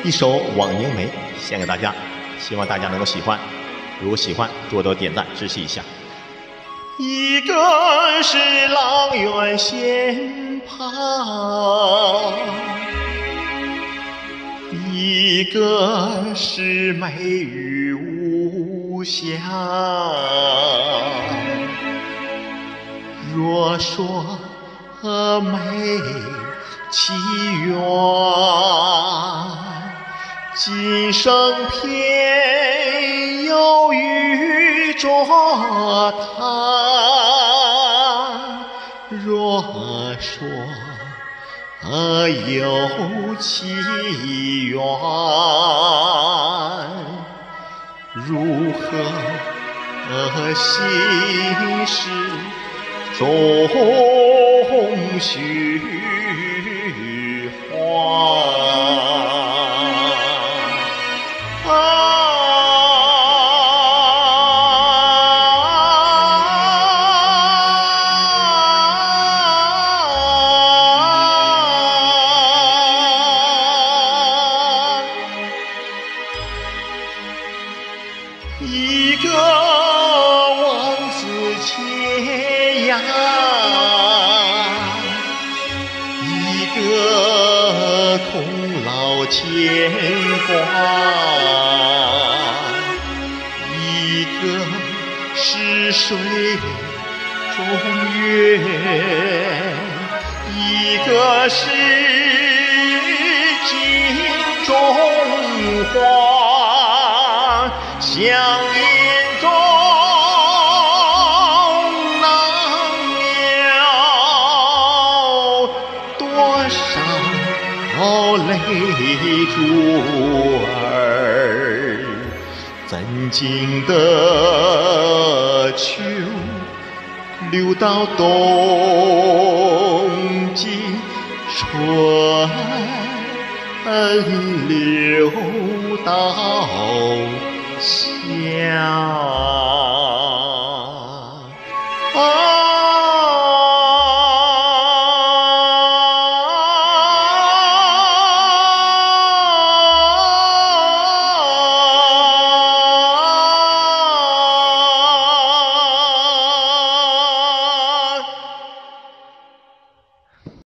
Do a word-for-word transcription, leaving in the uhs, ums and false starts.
一首《枉凝眉》献给大家，希望大家能够喜欢。如果喜欢，多多点赞支持一下。一个是阆苑仙葩，一个是美玉无瑕。若说美其缘，今生偏又遇着他。若说有其缘，如何心事终须还。一个望子千涯，一个空劳牵挂，一个是水中月，一个是镜中花，乡音中难了多少泪珠儿，怎经得秋流到冬